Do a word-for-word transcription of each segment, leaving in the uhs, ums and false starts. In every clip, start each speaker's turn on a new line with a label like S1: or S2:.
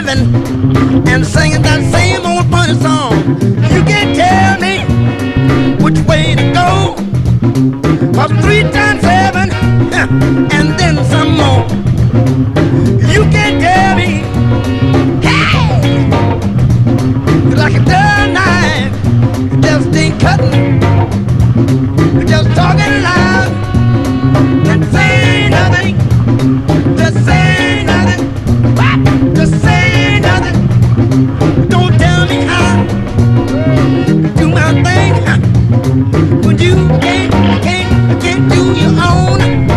S1: driving and singing that same old funny song. You can't tell me which way to go. Cause three times seven and then some more. You can't tell me, hey, like a dull knife, you just ain't cutting. You're just talking loud and say nothing. Just say nothing. What? Just say nothing. Don't tell me how to do my thing when you can't, can't, can't do your own.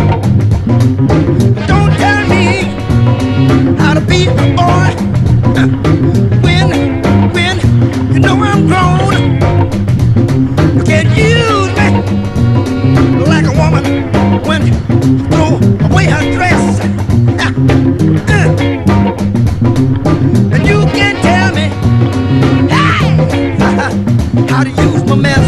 S1: Don't tell me how to be a boy when, when you know I'm grown. You can't use me like a woman when you throw away her dress. And you can't tell me, hey, how to use my mess.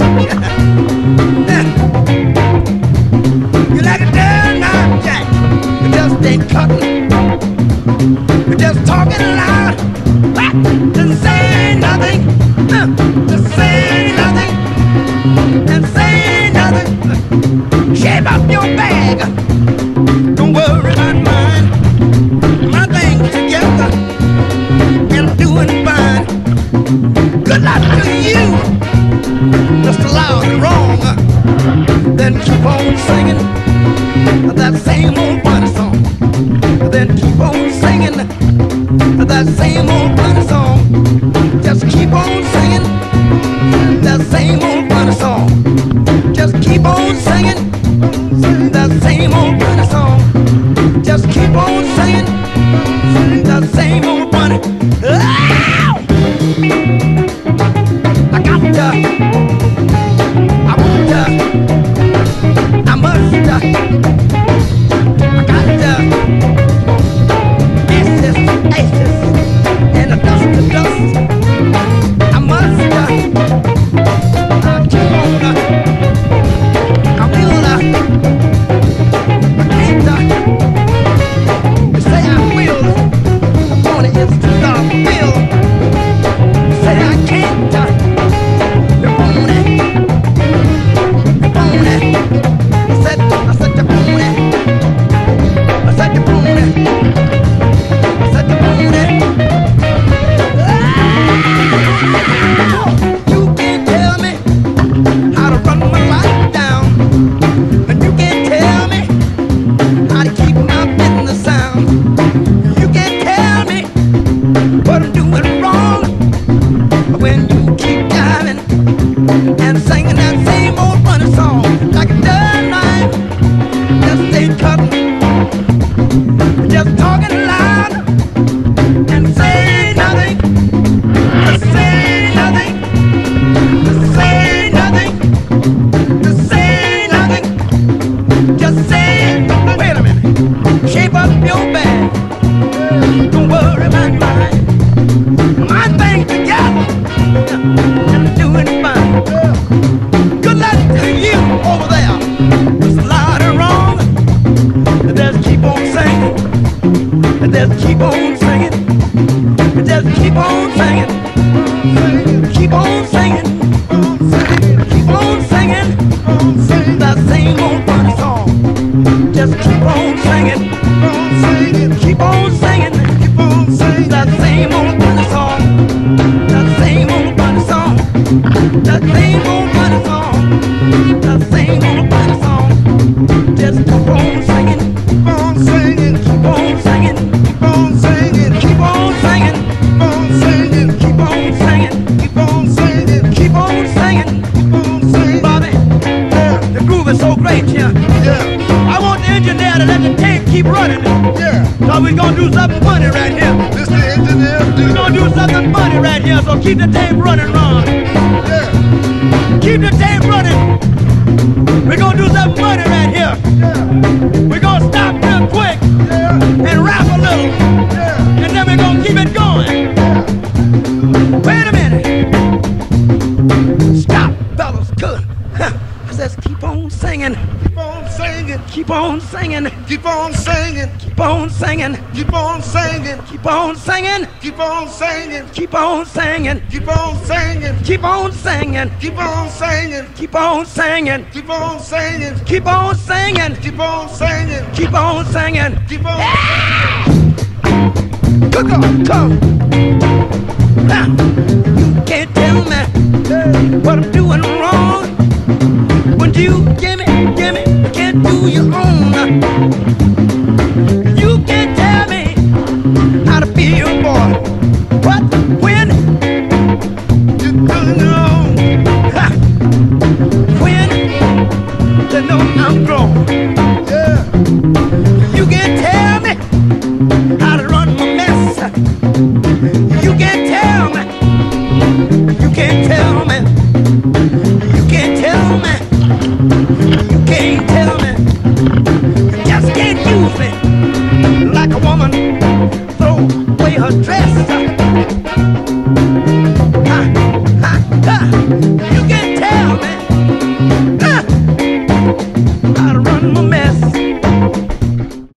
S1: You're like a dull knife, Jack. You just ain't cutting. You're just talking loud. Just say nothing. Just say nothing. And say nothing. Shape up your bag. Don't worry about mine. My thing's together and I'm doing fine. Good luck to you. Just loud and wrong. Then keep on singing that same old funny song. Then keep on singing that same old funny song. Just keep on singing that same old funny song. Just keep on singing that same old funny song. Just keep on singing that same old funny. Ow! I got to, I want to, I must, I got to, aces, aces, and the dust to dust. I must, I keep on, I will, I can't, you say I will, I'm gonna instant I will, you say I can't, you own it, you own it, I said, I said you own it, I said you own it, I said you own it. You can't tell me how to run my life down, and you can't tell me how to keep my business sound. You can't tell me what I'm doing wrong when you keep diving and singing that same old funny song like a dull knife. Just ain't cutting. Just talking loud and say nothing. Just say nothing. Just say nothing. Just say nothing. Just say, wait a minute. Shape up your bag. Don't worry about mine. My thing together. I'm doing fine. Good luck to you over there. It's loud and wrong. Just keep on singing. Just keep on singing. Just keep on singing. Keep on singing. Keep on singing. That same old funny song. Just keep on singing. Keep on singing. That same old funny song. That same old funny song. That same old funny song. That same old funny song. Just keep on singing. Keep on singing. Keep on singing. Keep on singing. Keep on singing. Keep on singing. Keep on singing. Keep on singing. Keep on singing. Bobby, yeah. The groove is so great here. Yeah. I want the engineer to let the tape keep running. Yeah. So we're gonna do something funny right here. This the engineer. We're gonna do something funny right here. So keep the tape running, Ron. Yeah. Keep the tape running. We're gonna do something funny right here. Yeah. We're gonna stop real quick. Yeah. And rap a little. Yeah. And then we're gonna keep it going. Yeah. Wait a minute. Stop, fellas. Good. I says keep on singing. Keep on singing. Keep keep on singing,
S2: keep on singing,
S1: keep on singing,
S2: keep on singing,
S1: keep on singing,
S2: keep on singing,
S1: keep on singing,
S2: keep on singing,
S1: keep on singing,
S2: keep on singing,
S1: keep on singing,
S2: keep on singing,
S1: keep on singing,
S2: keep on singing,
S1: keep on singing,
S2: keep on.
S1: Come on, come. Now, you can't tell me what I'm doing wrong. When you give me, give me, you can't do your own. You can't tell me how to feel, boy. What, when you do your own. Ha. When you know I'm grown. Yeah. You can't tell me how to run my mess. You can't tell me. You can't tell me. You can't tell me. You can't tell me. You just can't use me like a woman throw away her dress. Ha, ha, ha.